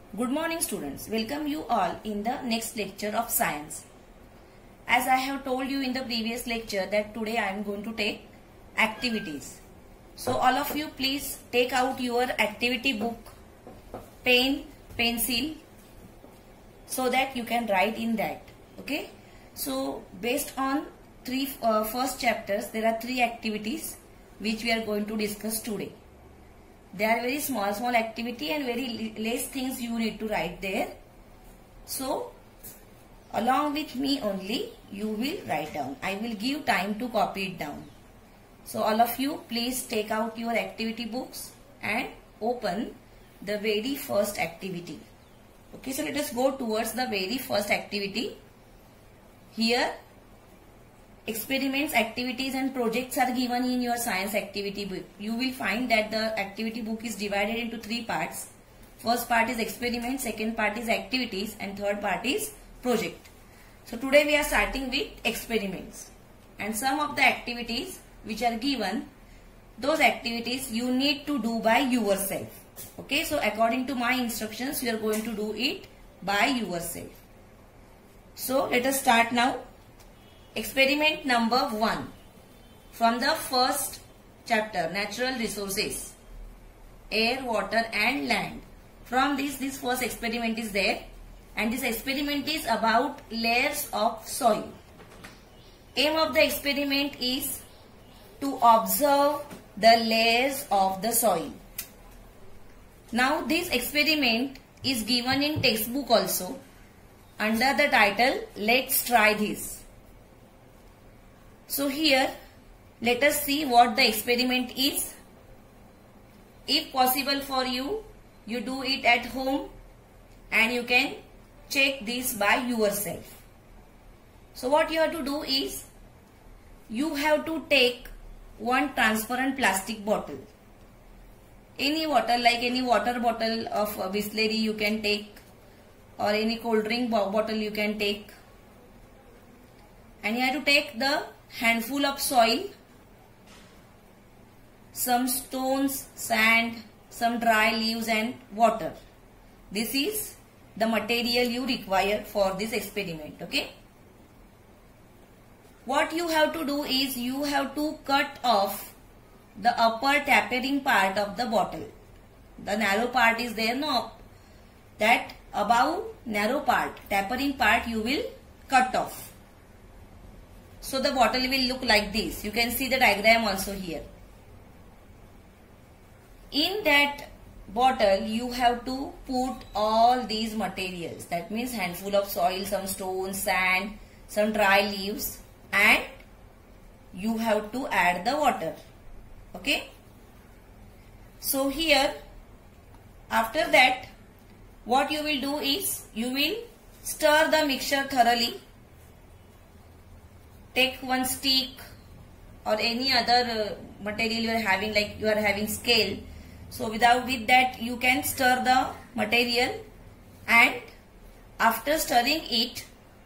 Good morning students. Welcome you all in the next lecture of science. As I have told you in the previous lecture that today I am going to take activities. So all of you please take out your activity book, pen, pencil so that you can write in that. Okay. So based on first chapters there are three activities which we are going to discuss today. They are very small activity and very less things you need to write there. So along with me only you will write down. I will give time to copy it down. So all of you please take out your activity books and open the very first activity. Okay, so let us go towards the very first activity. Here experiments, activities and projects are given in your science activity book. You will find that the activity book is divided into three parts. First part is experiment, second part is activities and third part is project. So today we are starting with experiments and some of the activities which are given, those activities you need to do by yourself. Okay, so according to my instructions you are going to do it by yourself. So let us start now. Experiment number 1 from the first chapter, natural resources, air, water and land. From this first experiment is there and this experiment is about layers of soil. Aim of the experiment is to observe the layers of the soil. Now this experiment is given in textbook also under the title Let's Try This. So here let us see what the experiment is. If possible for you, you do it at home and you can check this by yourself. So what you have to do is you have to take one transparent plastic bottle. Any water, like any water bottle of Bisleri you can take or any cold drink bottle you can take. And you have to take the handful of soil, some stones, sand, some dry leaves and water. This is the material you require for this experiment. Okay. What you have to do is you have to cut off the upper tapering part of the bottle. The narrow part is there, no? That above narrow part, tapering part you will cut off. So the bottle will look like this. You can see the diagram also here. In that bottle you have to put all these materials. That means handful of soil, some stones, sand, some dry leaves and you have to add the water. Okay. So here after that what you will do is you will stir the mixture thoroughly. Take one stick or any other material you are having, like you are having scale. So with that you can stir the material and after stirring it,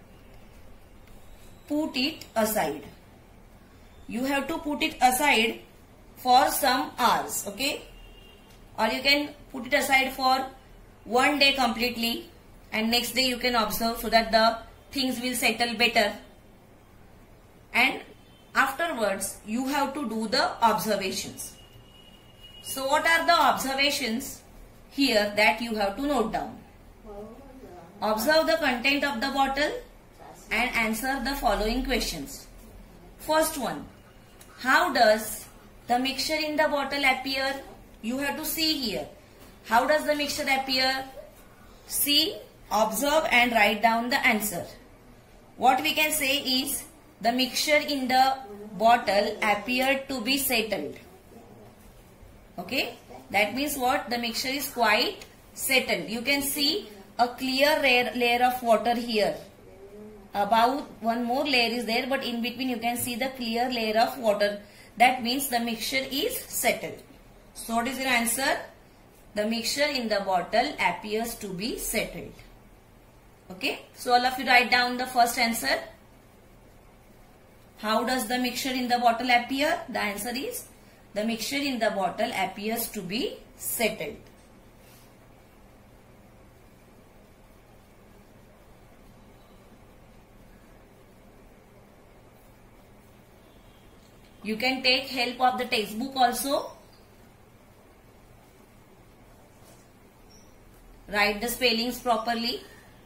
put it aside. You have to put it aside for some hours. Okay. Or you can put it aside for one day completely and next day you can observe so that the things will settle better. And afterwards you have to do the observations. So what are the observations here that you have to note down? Observe the content of the bottle and answer the following questions. First one, how does the mixture in the bottle appear? You have to see here. How does the mixture appear? See, observe and write down the answer. What we can say is the mixture in the bottle appeared to be settled. Okay. That means what? The mixture is quite settled. You can see a clear layer of water here. About one more layer is there, but in between you can see the clear layer of water. That means the mixture is settled. So what is your answer? The mixture in the bottle appears to be settled. Okay. So all of you write down the first answer. How does the mixture in the bottle appear? The answer is the mixture in the bottle appears to be settled. You can take help of the textbook also. Write the spellings properly.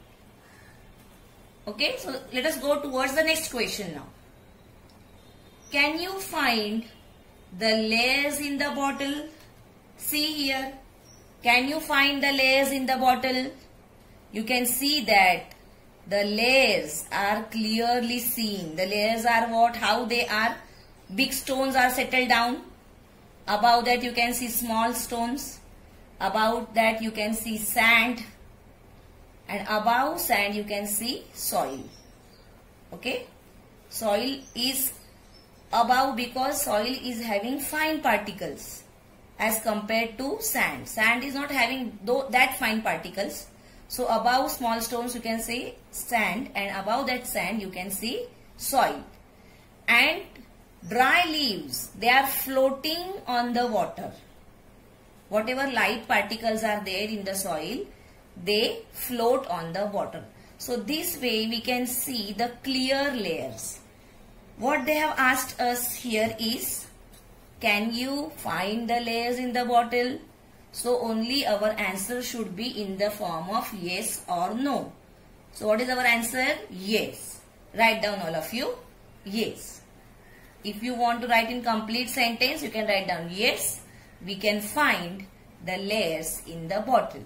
Okay, so let us go towards the next question now. Can you find the layers in the bottle? See here. Can you find the layers in the bottle? You can see that the layers are clearly seen. The layers are what? How they are? Big stones are settled down. Above that you can see small stones. Above that you can see sand. And above sand you can see soil. Okay. Soil is above because soil is having fine particles as compared to sand. Sand is not having that fine particles. So above small stones you can see sand, and above that sand you can see soil. And dry leaves, they are floating on the water. Whatever light particles are there in the soil, they float on the water. So this way we can see the clear layers. What they have asked us here is, can you find the layers in the bottle? So only our answer should be in the form of yes or no. So what is our answer? Yes. Write down all of you. Yes. If you want to write in complete sentence, you can write down yes. We can find the layers in the bottle.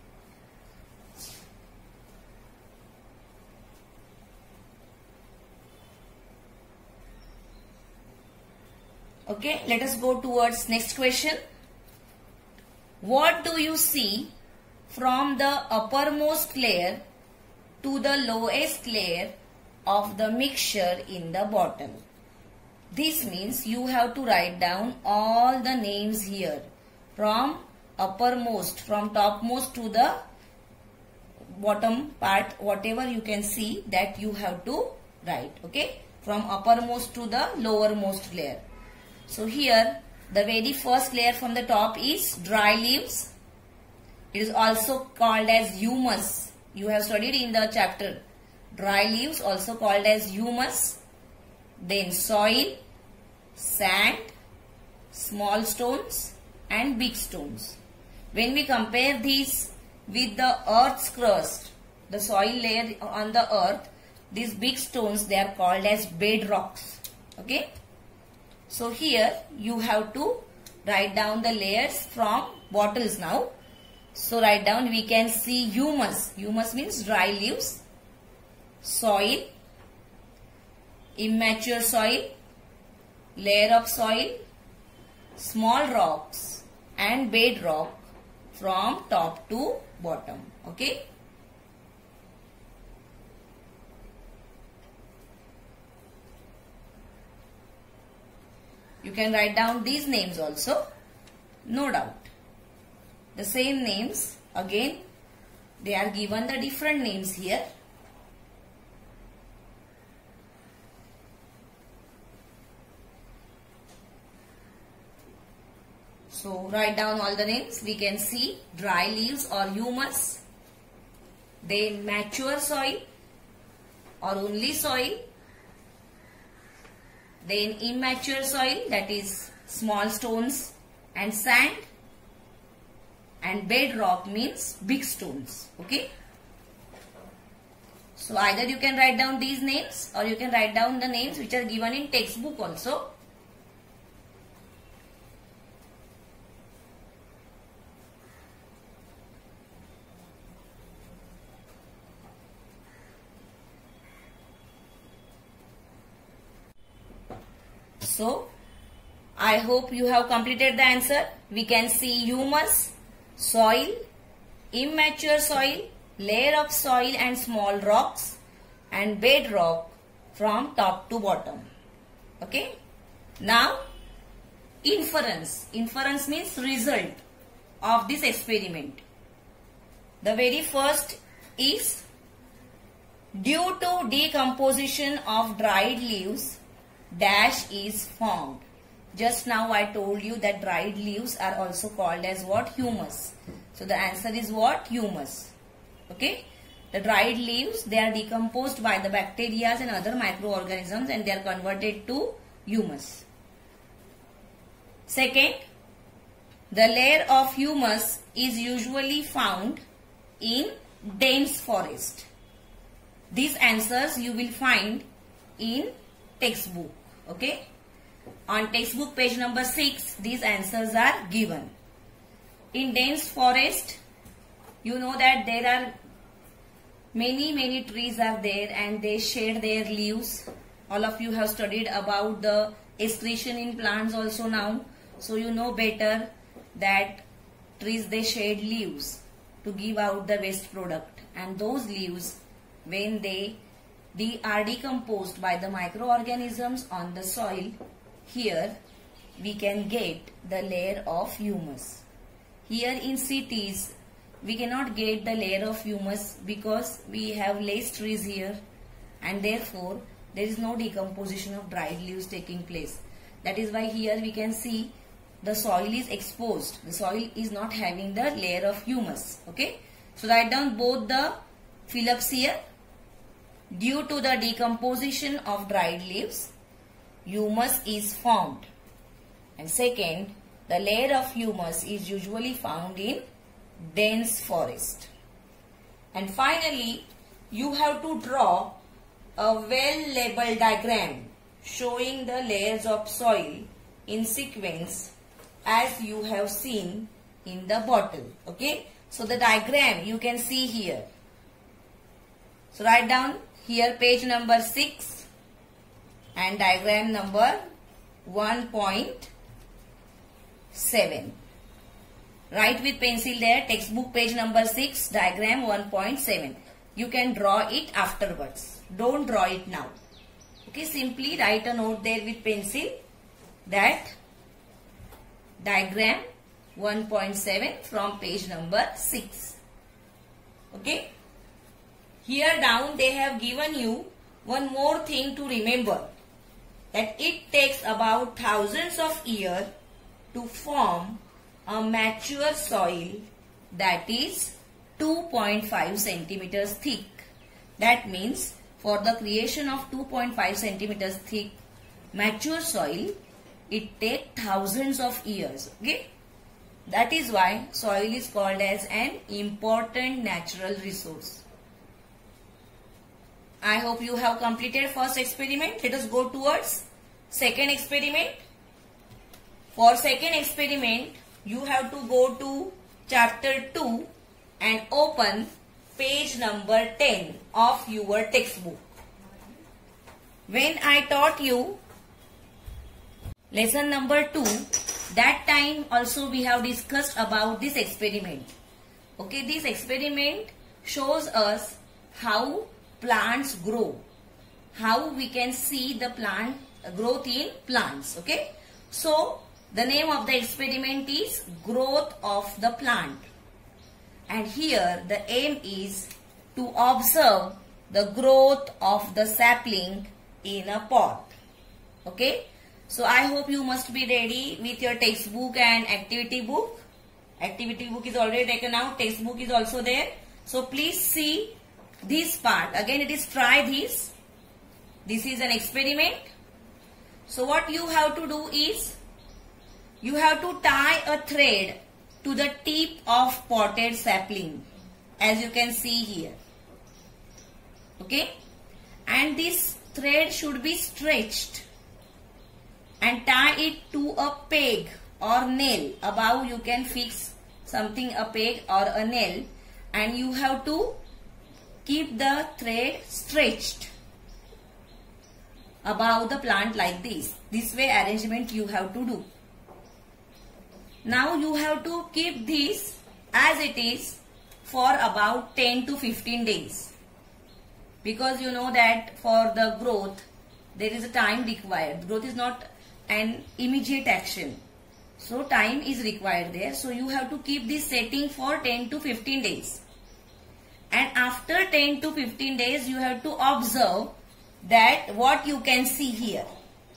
Okay, let us go towards next question. What do you see from the uppermost layer to the lowest layer of the mixture in the bottle? This means you have to write down all the names here from uppermost, from topmost to the bottom part, whatever you can see that you have to write. Okay, from uppermost to the lowermost layer. So here the very first layer from the top is dry leaves. It is also called as humus. You have studied in the chapter. Dry leaves also called as humus. Then soil, sand, small stones and big stones. When we compare these with the earth's crust, the soil layer on the earth, these big stones, they are called as bedrocks. Okay. So here you have to write down the layers from bottles now. So write down, we can see humus. Humus means dry leaves, soil, immature soil, layer of soil, small rocks and bedrock from top to bottom. Okay. You can write down these names also, no doubt. The same names, again, they are given the different names here. So write down all the names. We can see dry leaves or humus, then mature soil or only soil, then immature soil, that is small stones and sand, and bedrock means big stones. Okay. So either you can write down these names or you can write down the names which are given in textbook also. So, I hope you have completed the answer. We can see humus, soil, immature soil, layer of soil and small rocks, and bedrock from top to bottom. Okay. Now, inference. Inference means result of this experiment. The very first is, due to decomposition of dried leaves, dash is formed. Just now I told you that dried leaves are also called as what? Humus. So the answer is what? Humus. Okay. The dried leaves, they are decomposed by the bacteria and other microorganisms and they are converted to humus. Second, the layer of humus is usually found in dense forest. These answers you will find in textbook. Okay. On textbook page number 6, these answers are given. In dense forest, you know that there are many trees are there and they shed their leaves. All of you have studied about the excretion in plants also now. So you know better that trees, they shed leaves to give out the waste product. And those leaves, when they are decomposed by the microorganisms on the soil, here we can get the layer of humus. Here in cities, we cannot get the layer of humus because we have less trees here, and therefore there is no decomposition of dried leaves taking place. That is why here we can see the soil is exposed. The soil is not having the layer of humus. Okay. So write down both the fill-ups here. Due to the decomposition of dried leaves, humus is formed. And second, the layer of humus is usually found in dense forest. And finally, you have to draw a well-labeled diagram showing the layers of soil in sequence as you have seen in the bottle. Okay. So the diagram you can see here. So write down here page number 6 and diagram number 1.7. Write with pencil there, textbook page number 6, diagram 1.7. You can draw it afterwards. Don't draw it now. Okay, simply write a note there with pencil that diagram 1.7 from page number 6. Okay. Here down they have given you one more thing to remember, that it takes about thousands of years to form a mature soil that is 2.5 centimeters thick. That means for the creation of 2.5 centimeters thick mature soil, it takes thousands of years. Okay. That is why soil is called as an important natural resource. I hope you have completed first experiment. Let us go towards second experiment. For second experiment, you have to go to chapter 2 and open page number 10 of your textbook. When I taught you lesson number 2, that time also we have discussed about this experiment. Okay, this experiment shows us how plants grow, how we can see the plant growth in plants. Okay, so the name of the experiment is growth of the plant, and here the aim is to observe the growth of the sapling in a pot. Okay, so I hope you must be ready with your textbook and activity book. Activity book is already taken out, textbook is also there. So please see this part. Again, it is try this. This is an experiment. So what you have to do is, you have to tie a thread to the tip of potted sapling, as you can see here. Okay, and this thread should be stretched and tie it to a peg or nail. Above you can fix something, a peg or a nail, and you have to keep the thread stretched above the plant like this. This way arrangement you have to do. Now you have to keep this as it is for about 10 to 15 days. Because you know that for the growth there is a time required. Growth is not an immediate action. So time is required there. So you have to keep this setting for 10 to 15 days. And after 10 to 15 days you have to observe that what you can see here.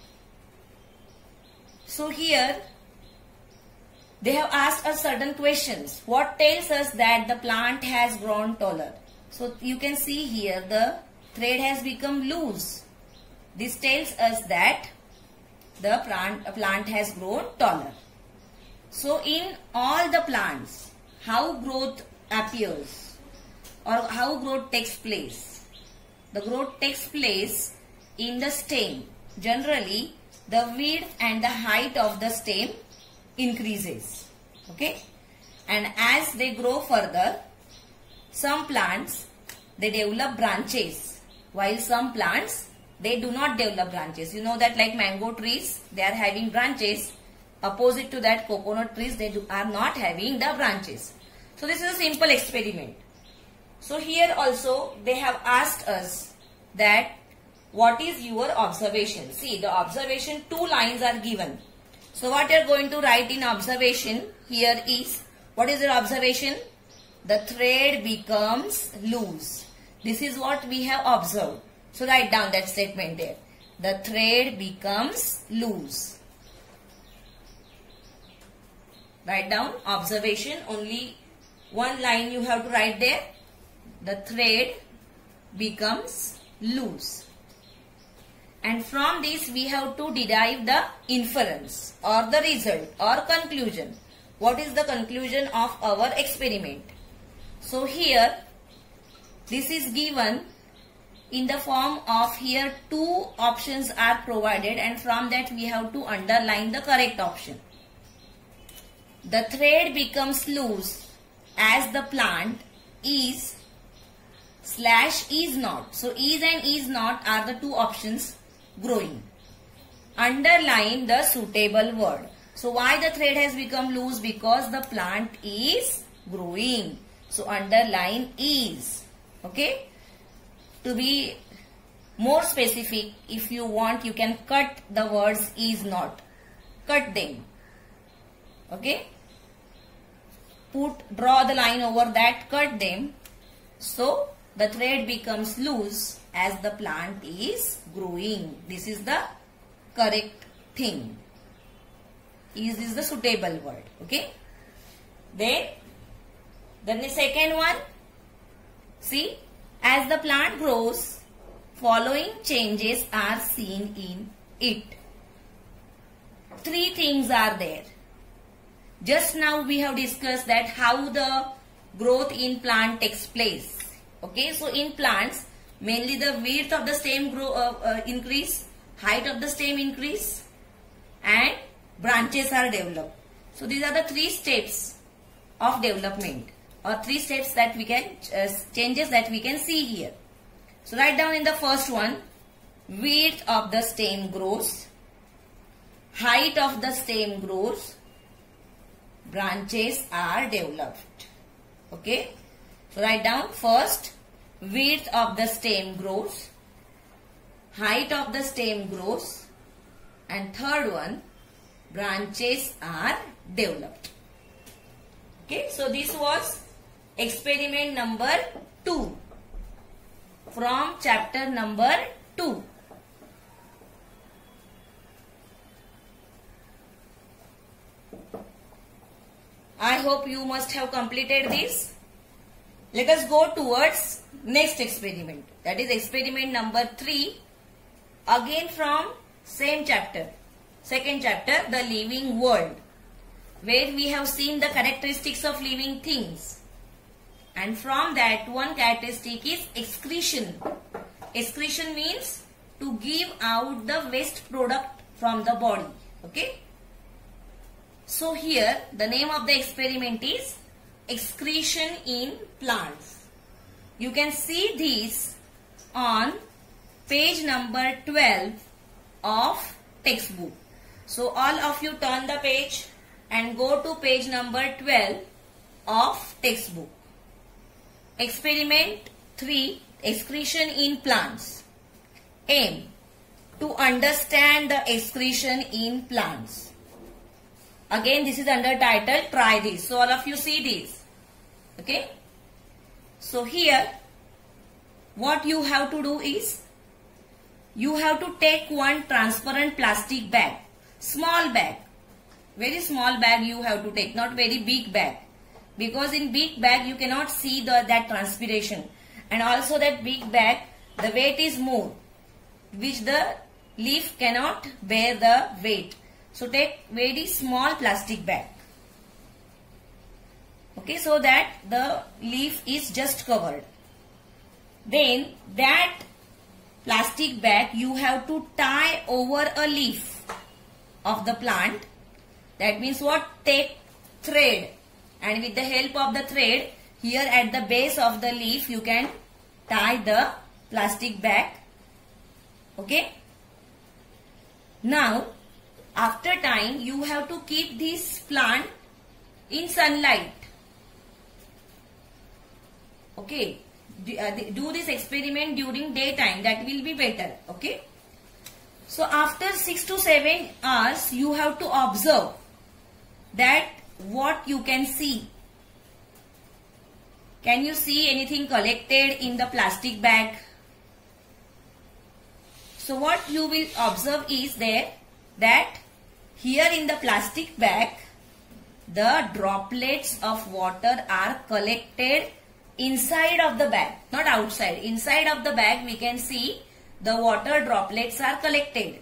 So here they have asked us certain questions. What tells us that the plant has grown taller? So you can see here the thread has become loose. This tells us that the plant has grown taller. So in all the plants, how growth appears or how growth takes place? The growth takes place in the stem. Generally, the width and the height of the stem increases. Okay? And as they grow further, some plants, they develop branches, while some plants, they do not develop branches. You know that like mango trees, they are having branches. Opposite to that, coconut trees, they are not having the branches. So this is a simple experiment. So here also they have asked us that what is your observation? See, the observation, 2 lines are given. So what you are going to write in observation here is, what is your observation? The thread becomes loose. This is what we have observed. So write down that statement there. The thread becomes loose. Write down observation, only 1 line you have to write there. The thread becomes loose. And from this we have to derive the inference or the result or conclusion. What is the conclusion of our experiment? So here this is given in the form of, here 2 options are provided, and from that we have to underline the correct option. The thread becomes loose as the plant is / is not. So is and is not are the 2 options growing. Underline the suitable word. So why the thread has become loose? Because the plant is growing. So underline is. Okay. To be more specific, if you want, you can cut the words is not. Cut them. Okay. Draw the line over that, cut them. So the thread becomes loose as the plant is growing. This is the correct thing. Is the suitable word. Okay. Then the second one. See, as the plant grows, following changes are seen in it. 3 things are there. Just now we have discussed that how the growth in plant takes place. Okay, so in plants, mainly the width of the stem increase, height of the stem increase, and branches are developed. So these are the 3 steps of development, or 3 steps that we can, changes that we can see here. So write down in the first one, width of the stem grows, height of the stem grows, branches are developed. Okay. So write down first, width of the stem grows, height of the stem grows, and third one, branches are developed. Okay. So this was experiment number 2 from chapter number 2. I hope you must have completed this. Let us go towards next experiment. That is experiment number 3. Again from same chapter. Second chapter, the living world. Where we have seen the characteristics of living things. And from that, one characteristic is excretion. Excretion means to give out the waste product from the body. Okay. So here the name of the experiment is excretion in plants. You can see this on page number 12 of textbook. So all of you turn the page and go to page number 12 of textbook. Experiment 3, excretion in plants. Aim: to understand the excretion in plants. Again, this is under title, try this. So all of you see this. Okay. So here, what you have to do is, you have to take one transparent plastic bag. Small bag. Very small bag you have to take, not very big bag. Because in big bag you cannot see that transpiration. And also that big bag, the weight is more, which the leaf cannot bear the weight. So take very small plastic bag. Okay, so that the leaf is just covered. Then that plastic bag you have to tie over a leaf of the plant. That means what? Take thread, and with the help of the thread, here at the base of the leaf you can tie the plastic bag. Okay. Now after tying, you have to keep this plant in sunlight. Okay. Do this experiment during daytime. That will be better. Okay. So after 6 to 7 hours, you have to observe that what you can see. Can you see anything collected in the plastic bag? So what you will observe is there that here in the plastic bag, the droplets of water are collected inside of the bag, not outside. Inside of the bag we can see the water droplets are collected.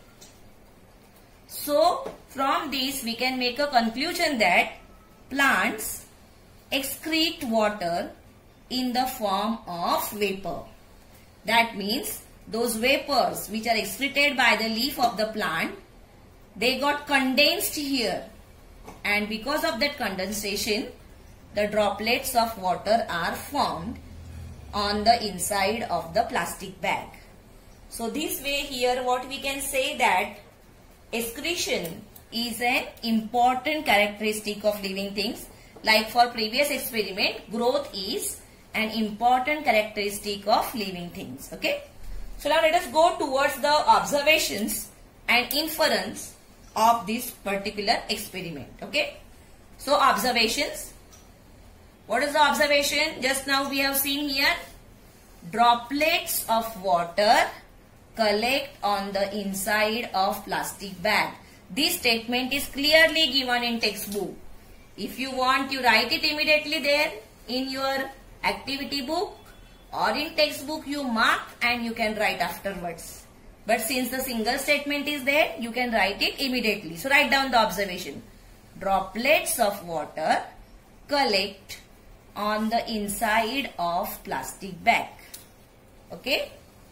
So from this we can make a conclusion that plants excrete water in the form of vapor. That means those vapors which are excreted by the leaf of the plant, they got condensed here, and because of that condensation, the droplets of water are formed on the inside of the plastic bag. So this way here what we can say that excretion is an important characteristic of living things. Like for previous experiment, growth is an important characteristic of living things. Okay. So now let us go towards the observations and inference of this particular experiment. Okay. So observations. What is the observation? Just now we have seen here, droplets of water collect on the inside of plastic bag. This statement is clearly given in textbook. If you want, you write it immediately there in your activity book, or in textbook you mark and you can write afterwards. But since the single statement is there, you can write it immediately. So write down the observation. Droplets of water collect on the inside of plastic bag. Okay.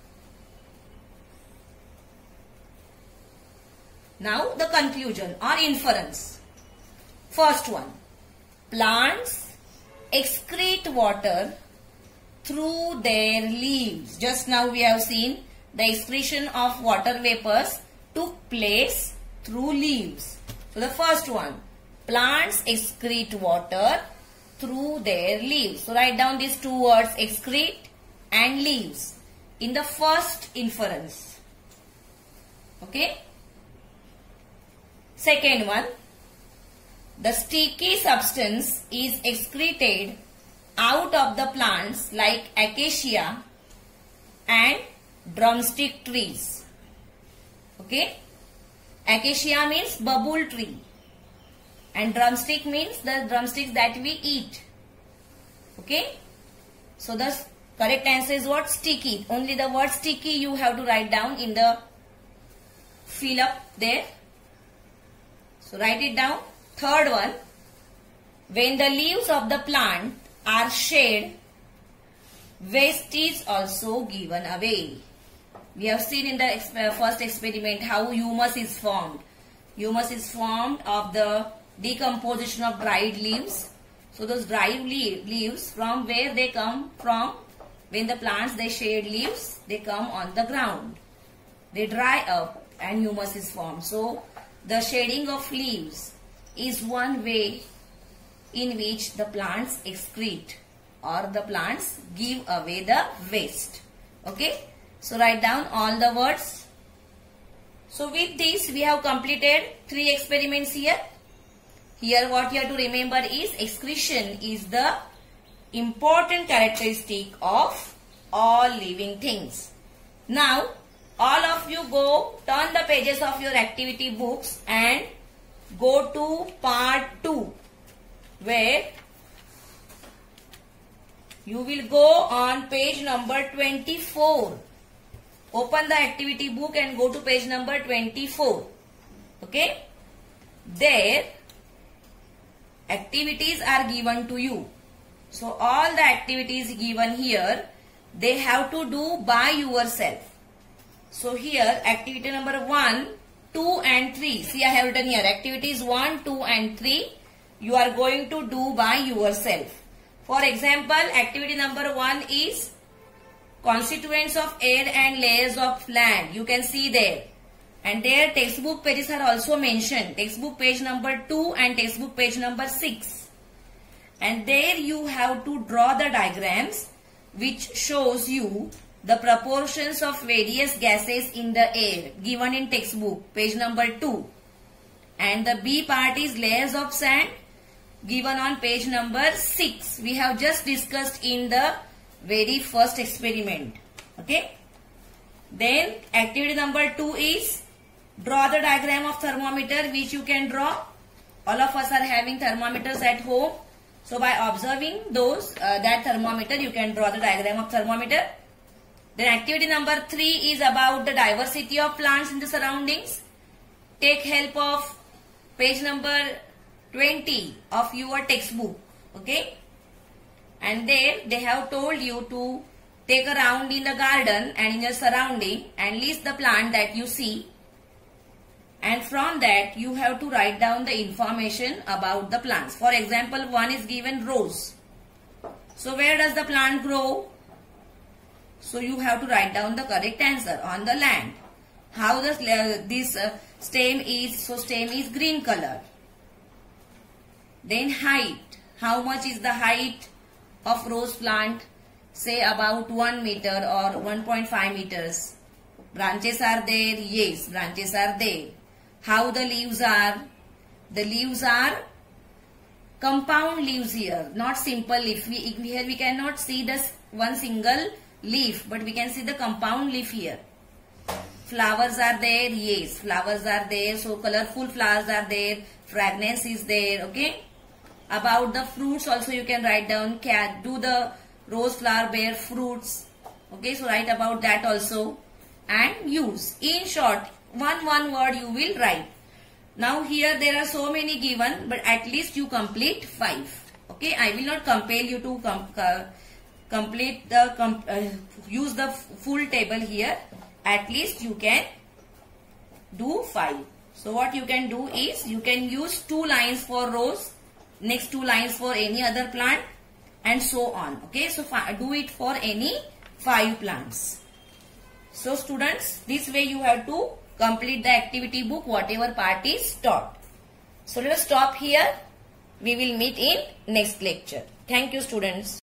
Now the conclusion or inference. First one. Plants excrete water through their leaves. Just now we have seen the excretion of water vapors took place through leaves. So the first one. Plants excrete water through their leaves. So write down these two words, excrete and leaves, in the first inference. Okay. Second one, the sticky substance is excreted out of the plants like acacia and drumstick trees. Okay. Acacia means bubble tree. And drumstick means the drumsticks that we eat. Okay. So the correct answer is what? Sticky. Only the word sticky you have to write down in the fill up there. So write it down. Third one. When the leaves of the plant are shed, waste is also given away. We have seen in the first experiment how humus is formed. Humus is formed of the decomposition of dried leaves. So those dried leaves, from where they come from, when the plants they shed leaves, they come on the ground. They dry up and humus is formed. So the shedding of leaves is one way in which the plants excrete or the plants give away the waste. Okay. So write down all the words. So with this we have completed 3 experiments here. Here what you have to remember is excretion is the important characteristic of all living things. Now all of you go turn the pages of your activity books and go to part 2, where you will go on page number 24. Open the activity book and go to page number 24. Okay. There activities are given to you. So all the activities given here, they have to do by yourself. So here activity number 1, 2 and 3. See, I have written here activities 1, 2 and 3. You are going to do by yourself. For example, activity number 1 is constituents of air and layers of land. You can see there. And there textbook pages are also mentioned. Textbook page number 2 and textbook page number 6. And there you have to draw the diagrams which shows you the proportions of various gases in the air given in textbook page number 2. And the B part is layers of sand given on page number 6. We have just discussed in the very first experiment. Okay. Then activity number 2 is draw the diagram of thermometer, which you can draw. All of us are having thermometers at home. So by observing those, that thermometer, you can draw the diagram of thermometer. Then activity number 3 is about the diversity of plants in the surroundings. Take help of page number 20 of your textbook. Okay. And there they have told you to take a round in the garden and in your surrounding and list the plant that you see. And from that you have to write down the information about the plants. For example, one is given rose. So where does the plant grow? So you have to write down the correct answer. On the land. How does this stem is? So stem is green color. Then height. How much is the height of rose plant? Say about 1 meter or 1.5 meters. Branches are there? Yes, branches are there. How the leaves are? The leaves are compound leaves here, not simple leaf. Here we cannot see this one single leaf, but we can see the compound leaf here. Flowers are there? Yes, flowers are there. So colorful flowers are there. Fragrance is there. Okay. About the fruits also you can write down. Do the rose flower bear fruits? Okay, so write about that also. And use. In short, one word you will write. Now here there are so many given, but at least you complete 5. Okay, I will not compel you to complete the use the full table here. At least you can do 5. So what you can do is you can use 2 lines for rose, next 2 lines for any other plant, and so on. Okay, so do it for any 5 plants. So students, this way you have to complete the activity book, whatever part is taught. So let us stop here. We will meet in next lecture. Thank you, students.